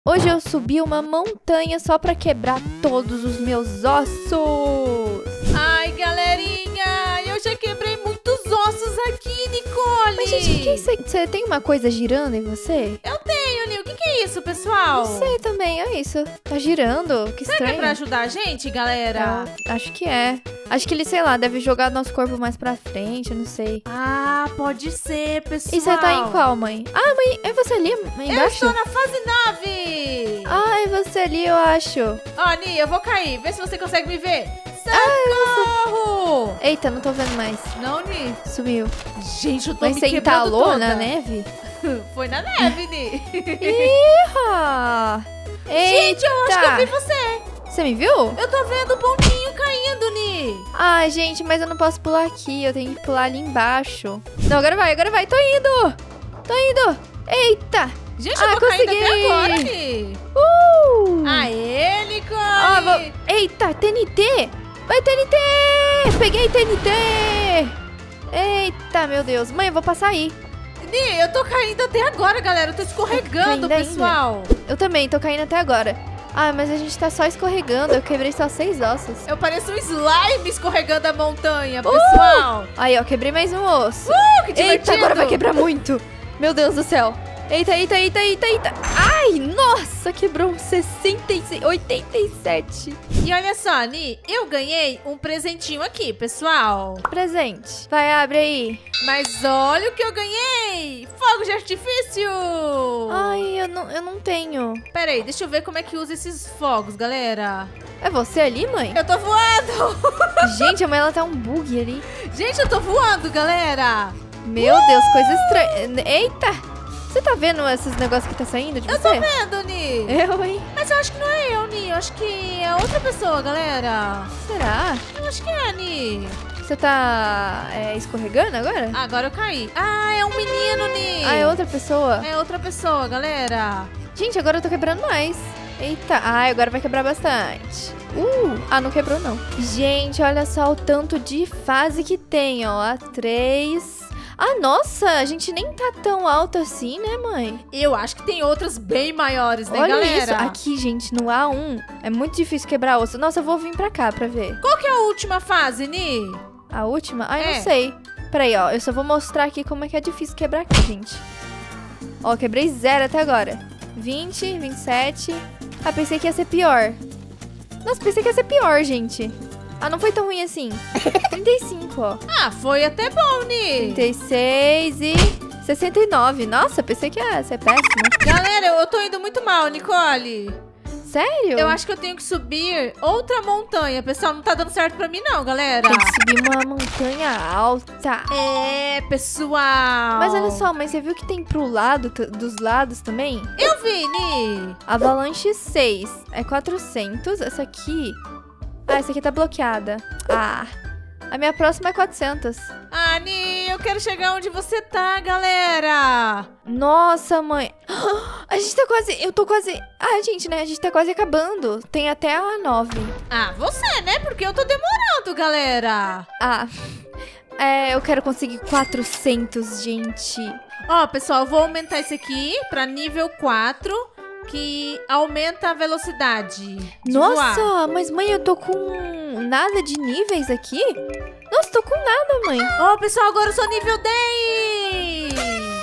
Hoje eu subi uma montanha só pra quebrar todos os meus ossos. Ai, galerinha, eu já quebrei muitos ossos aqui, Nicole. Mas, gente, o que é isso aí? Você tem uma coisa girando em você? Eu tenho, Nil. O que é isso, pessoal? Não sei também, é isso. Tá girando, que Será que estranho. é pra ajudar a gente, galera? Acho que é. Acho que ele, sei lá, deve jogar nosso corpo mais pra frente, eu não sei. Ah, pode ser, pessoal. E você tá em qual, mãe? Ah, mãe, é você ali, embaixo? Eu estou na fase 9. Ah, é você ali, eu acho. Ó, Ni, eu vou cair. Vê se você consegue me ver. Socorro! Eita, não tô vendo mais. Não, Ni. Sumiu. Gente, eu tô Mas me você quebrando entalou toda. na neve? Foi na neve, Ni. Iha! Gente, eu acho que eu vi Eita! você. Você me viu? Eu tô vendo o pontinho caindo, Ni. Ai, gente, mas eu não posso pular aqui. Eu tenho que pular ali embaixo. Não, agora vai. Tô indo. Eita! Gente, eu tô caindo consegui! até agora, Ni. Aê, Nicole. Ó, eita, TNT! Vai, TNT! Peguei TNT! Eita, meu Deus. Mãe, eu vou passar aí. Ni, eu tô caindo até agora, galera. Eu tô escorregando, Caindo ainda? pessoal. Eu também, tô caindo até agora. Ah, mas a gente tá só escorregando. Eu quebrei só 6 ossos. Eu pareço um slime escorregando a montanha, pessoal. Aí, ó, quebrei mais um osso. Que divertido. Eita, agora vai quebrar muito. Meu Deus do céu. Eita. Ai, nossa, quebrou 66, 87. E olha só, Ni, eu ganhei um presentinho aqui, pessoal. Presente. Vai, abre aí. Mas olha o que eu ganhei. Fogo de artifício. Ai, eu não tenho. Pera aí, deixa eu ver como é que usa esses fogos, galera. É você ali, mãe? Eu tô voando. Gente, a mãe, ela tá um bug ali. Gente, eu tô voando, galera. Meu Deus, coisa estranha. Eita! Você tá vendo esses negócios que tá saindo de Eu você? tô vendo, Ni. Eu, hein? Mas eu acho que não é eu, Ni. Eu acho que é outra pessoa, galera. Será? Eu acho que é, Ni. Você tá escorregando agora? Agora eu caí. Ah, é um menino, Ni. Ah, é outra pessoa? É outra pessoa, galera. Gente, agora eu tô quebrando mais. Eita, agora vai quebrar bastante. Ah, não quebrou não. Gente, olha só o tanto de fase que tem, ó. A 3. Ah, nossa, a gente nem tá tão alto assim, né, mãe? Eu acho que tem outras bem maiores, né, Olha galera? isso, aqui, gente, no A1 é muito difícil quebrar osso. Nossa, eu vou vir pra cá pra ver. Qual que é a última fase, Ni? A última? Ah, eu É. não sei. Peraí, ó, eu só vou mostrar aqui como é que é difícil quebrar aqui, gente. Ó, quebrei 0 até agora. 20, 27. Ah, pensei que ia ser pior. Nossa, pensei que ia ser pior, gente. Ah, não foi tão ruim assim. 35, ó. Ah, foi até bom, Ni. 36 e 69. Nossa, pensei que ia ser péssimo. Galera, eu tô indo muito mal, Nicole. Sério? Eu acho que eu tenho que subir outra montanha. Pessoal, não tá dando certo pra mim não, galera. Tem que subir uma montanha alta. É, pessoal. Mas olha só, mas você viu que tem pro lado, dos lados também? Eu vi, Ni. Avalanche 6 é 400. Essa aqui... Ah, essa aqui tá bloqueada. Ah, a minha próxima é 400. Ah, Ni, eu quero chegar onde você tá, galera. Nossa, mãe. A gente tá quase... Eu tô quase... Ah, gente, né? A gente tá quase acabando. Tem até a 9. Ah, você, né? Porque eu tô demorando, galera. Ah, eu quero conseguir 400, gente. Ó, pessoal, eu vou aumentar esse aqui pra nível 4, que aumenta a velocidade de voar. Nossa, mas mãe, eu tô com nada de níveis aqui? Nossa, tô com nada, mãe. Ó, pessoal, agora eu sou nível 10.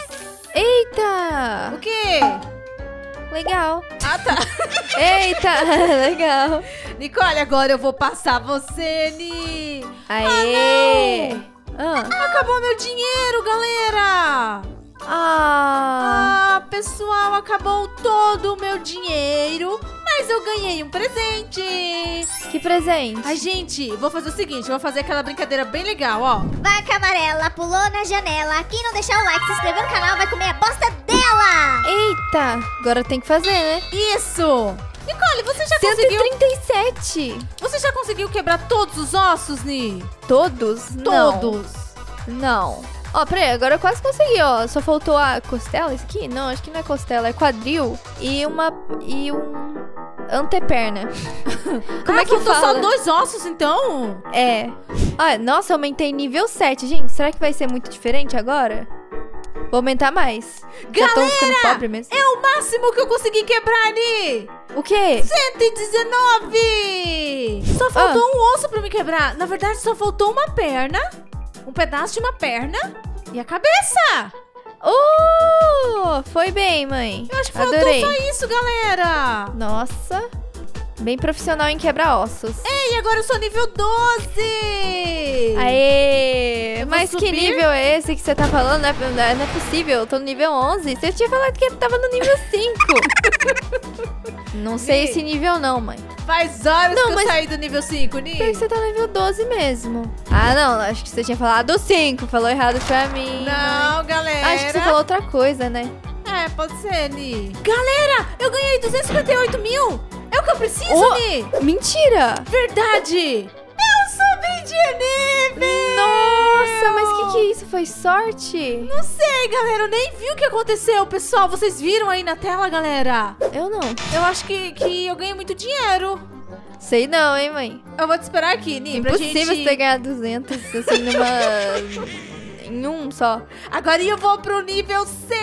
Eita! O quê? Legal. Ah, tá. Eita, legal. Nicole, agora eu vou passar você, Ni. Aê! Ah, Acabou meu dinheiro, galera. ah. Ah, pessoal, acabou todo o meu dinheiro, mas eu ganhei um presente. Que presente. Ai, gente, vou fazer o seguinte, eu vou fazer aquela brincadeira bem legal, ó. Vaca amarela pulou na janela. Quem não deixar o like e se inscrever no canal vai comer a bosta dela. Eita, agora tem que fazer, né? Isso! Nicole, você já conseguiu... 137. Você já conseguiu quebrar todos os ossos, Ni? Todos? Todos. Não. Ó, peraí, agora eu quase consegui, ó. Só faltou a costela, isso aqui? Não, acho que não é costela, é quadril e um anteperna. Como é que faltou fala? só 2 ossos, então? É. Ah, nossa, aumentei nível 7, gente. Será que vai ser muito diferente agora? Vou aumentar mais. Já tô ficando pobre mesmo. É o máximo que eu consegui quebrar, Ni. O quê? 119! Só faltou um osso pra me quebrar. Na verdade, só faltou uma perna, um pedaço de uma perna e a cabeça. Foi bem, mãe. Eu acho que Adorei. faltou só isso, galera. Nossa. Bem profissional em quebra-ossos. Ei, agora eu sou nível 12! Aê! Eu vou Mas que subir? nível é esse que você tá falando? Não é possível, eu tô no nível 11. Você tinha falado que tava no nível 5. Não sei esse nível não, mãe. Faz horas Não, que mas- eu saí do nível 5, Ni. Por que você tá no nível 12 mesmo? Ah, não, acho que você tinha falado 5. Falou errado pra mim. Não, galera. Acho que você falou outra coisa, né? É, pode ser, Ni. Galera, eu ganhei 258 mil. É o que eu preciso, Ni. Mentira! Verdade. Eu subi de nível. Nossa, mas que é isso? Foi sorte? Não sei, galera. Eu nem vi o que aconteceu, pessoal. Vocês viram aí na tela, galera? Eu não. Eu acho que eu ganhei muito dinheiro. Sei não, hein, mãe? Eu vou te esperar aqui, Ni, pra Impossível gente... você ganhar 200 assim em um só. Agora eu vou pro nível 6.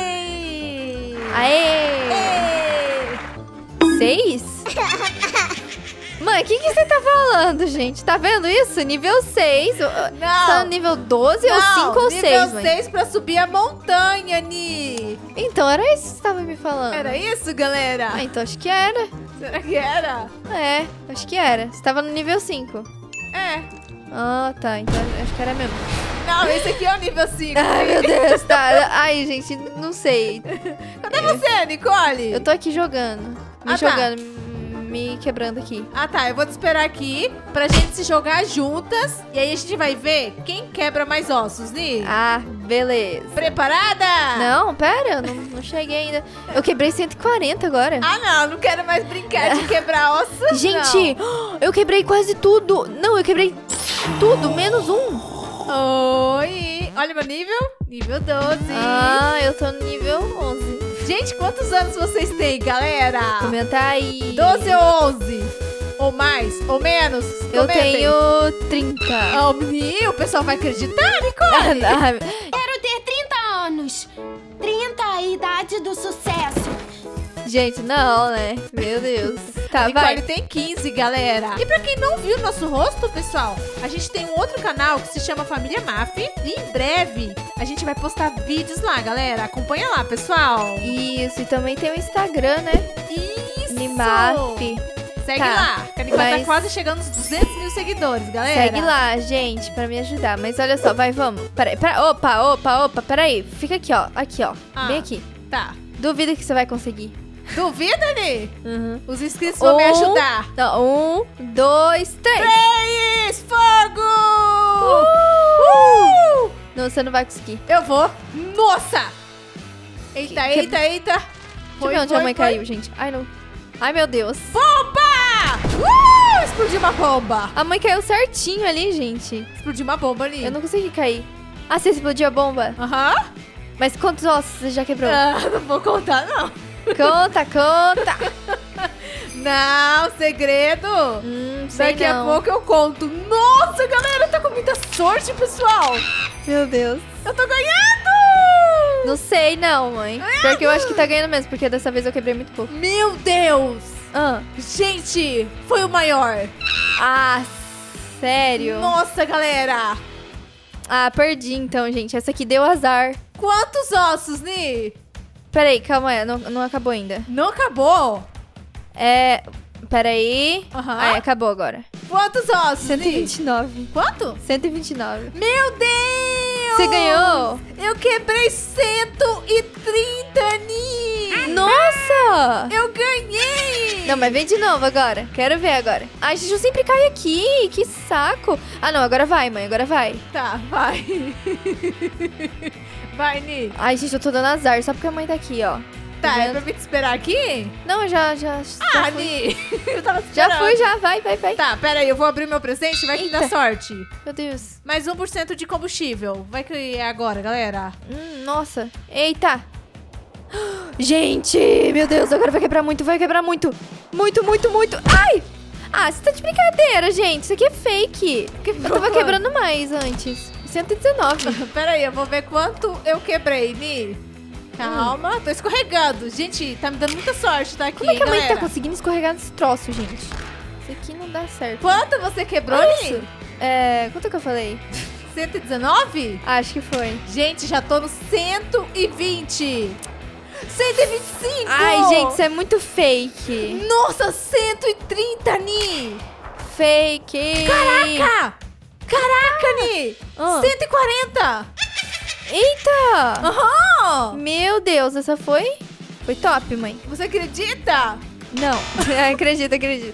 Aê! 6? Mãe, o que você tá falando, gente? Tá vendo isso? Nível 6. Não. Tá no nível 12 ou 5 ou 6, nível mãe? 6 pra subir a montanha, Ni. Então era isso que você tava me falando. Era isso, galera? Ah, então acho que era. Será que era? É, acho que era. Você tava no nível 5. É. Ah, tá. Então acho que era mesmo. Não, esse aqui é o nível 5. Ai, meu Deus, tá. Ai, gente, não sei. Cadê você, Nicole? Eu tô aqui jogando. Me Ah, tá. jogando, me quebrando aqui. Ah, tá. Eu vou te esperar aqui pra gente se jogar juntas. E aí a gente vai ver quem quebra mais ossos, Ni. Ah, beleza. Preparada? Não, pera, eu não cheguei ainda. Eu quebrei 140 agora. Ah, não quero mais brincar de quebrar ossos, Gente, eu quebrei quase tudo. Não, eu quebrbrei tudo, menos um. Oi. Olha meu nível. Nível 12. Ah, eu tô no nível 11. Gente, quantos anos vocês têm, galera? Comenta aí. 12 ou 11? Ou mais? Ou menos? Eu Comentem. tenho 30. Oh, menino, o pessoal vai acreditar, Nicole? Quero ter 30 anos. 30 é a idade do sucesso. Gente, não, né? Meu Deus. Tá, Nicole vai. tem 15, galera. E pra quem não viu nosso rosto, pessoal, a gente tem um outro canal que se chama Família Maf. E em breve a gente vai postar vídeos lá, galera. Acompanha lá, pessoal. Isso, e também tem o Instagram, né? Isso! Nimaf. Segue Tá, lá, que a Nicole tá mas- quase chegando nos 200 mil seguidores, galera. Segue lá, gente, pra me ajudar. Mas olha só, vai, vamos. Peraí, opa, peraí. Fica aqui, ó. Aqui, ó. Ah. Bem aqui. Tá. Duvido que você vai conseguir. Duvida, Ni? Uhum. Os inscritos vão me ajudar. Não, 1, 2, 3. 3, fogo! Não, você não vai conseguir. Eu vou. Nossa! Eita, Que- eita. Deixa eu ver onde a mãe caiu, gente. Ai, não. Ai, meu Deus. Bomba! Explodiu uma bomba. A mãe caiu certinho ali, gente. Explodiu uma bomba ali. Eu não consegui cair. Ah, você explodiu a bomba? Aham. Mas quantos ossos você já quebrou? Ah, não vou contar, não. Conta. Não, segredo. Sei Daqui não. a pouco eu conto. Nossa, galera, tá com muita sorte, pessoal. Meu Deus. Eu tô ganhando. Não sei não, mãe. Pior que eu acho que tá ganhando mesmo, porque dessa vez eu quebrei muito pouco. Meu Deus. Ah, Gente, foi o maior. sério? Nossa, galera. Ah, perdi então, gente. Essa aqui deu azar. Quantos ossos, Ni? Peraí, calma aí. Não acabou ainda. Não acabou? Peraí. Aham. Aí, acabou agora. Quantos ossos, Ni? 129. Quanto? 129. Meu Deus! Você ganhou? Eu quebrei 130, Ni! Nossa! Eu ganhei! Não, mas vem de novo agora. Quero ver agora. Ai, gente, eu sempre caio aqui. Que saco. Ah, não. Agora vai, mãe. Agora vai. Tá, vai. Vai, Ni. Ai, gente, eu tô dando azar só porque a mãe tá aqui, ó. Tá, é vendo? pra me te esperar aqui? Não, eu já Ah, fui. Ni! Eu tava te Já esperando. fui, já. Vai. Tá, pera aí, eu vou abrir meu presente e vai que dá Eita. sorte. Meu Deus. Mais 1% de combustível. Vai que é agora, galera. Nossa. Eita. Gente, meu Deus, agora vai quebrar muito, Muito. Ai! Ah, você tá de brincadeira, gente. Isso aqui é fake. Eu tava quebrando mais antes. Isso 119. Pera aí, eu vou ver quanto eu quebrei, Ni. Calma, tô escorregando. Gente, tá me dando muita sorte, tá aqui, Como é que a mãe tá galera? conseguindo escorregar nesse troço, gente? Isso aqui não dá certo. Quanto você quebrou, Olha Ni? isso. Quanto que eu falei? 119? Acho que foi. Gente, já tô no 120. 125! Ai, gente, isso é muito fake. Nossa, 130, Ni! Fake. Caraca, Ni! Ah. 140! Eita! Aham! Meu Deus, essa foi top, mãe. Você acredita? Não, acredito.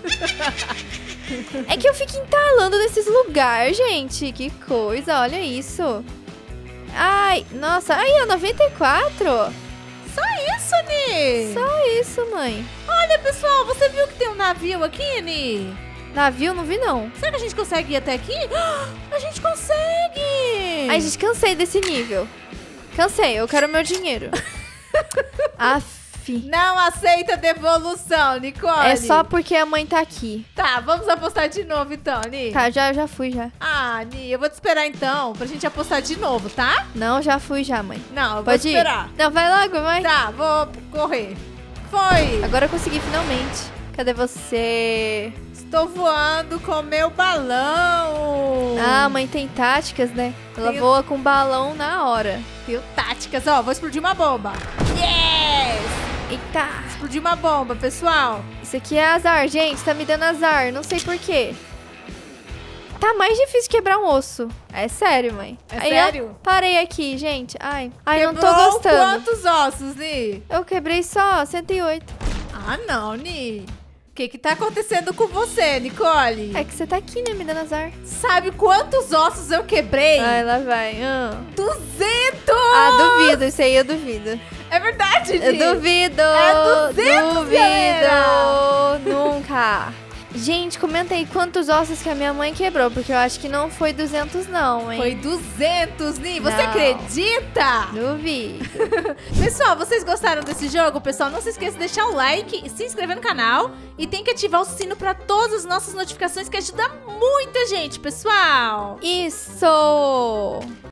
É que eu fico entalando nesses lugares, gente. Que coisa, olha isso. Ai, nossa, aí, ó, 94. Só isso, Ni! Só isso, mãe. Olha, pessoal, você viu que tem um navio aqui, Ni? Navio, não vi, não. Será que a gente consegue ir até aqui? A gente consegue! Ai, gente, cansei desse nível. Cansei, eu quero meu dinheiro. Aff. Não aceita devolução, Nicole. É só porque a mãe tá aqui. Tá, vamos apostar de novo então, Ni. Tá, já fui, já. Ah, Ni, eu vou te esperar então, pra gente apostar de novo, tá? Não, já fui, já, mãe. Não, eu vou Pode te ir? esperar. Não, vai logo, vai. Tá, vou correr. Foi! Agora eu consegui finalmente. Cadê você? Estou voando com meu balão. Ah, a mãe tem táticas, né? Ela Tenho- voa com balão na hora. Tenho táticas, ó, vou explodir uma bomba. Yes! Eita! Explodi uma bomba, pessoal. Isso aqui é azar, gente. Tá me dando azar. Não sei por quê. Tá mais difícil quebrar um osso. É sério, mãe. É Aí, sério? Ó, parei aqui, gente. Ai, não tô Quebrou gostando. quantos ossos, Ni? Eu quebrei só 108. Ah, não, Ni. O que tá acontecendo com você, Nicole? É que você tá aqui, né? Me dando azar. Sabe quantos ossos eu quebrei? Ai, lá vai. 200! Ah, duvido. Isso aí eu duvido. É verdade, Eu Ni? duvido. É 200, duvido. galera. Nunca. Gente, comenta aí quantos ossos que a minha mãe quebrou, porque eu acho que não foi 200 não, hein? Foi 200, Ni. Você Não. acredita? Duvido. Pessoal, vocês gostaram desse jogo? Pessoal, não se esqueça de deixar o like e se inscrever no canal. E tem que ativar o sino para todas as nossas notificações, que ajuda muita gente, pessoal. Isso!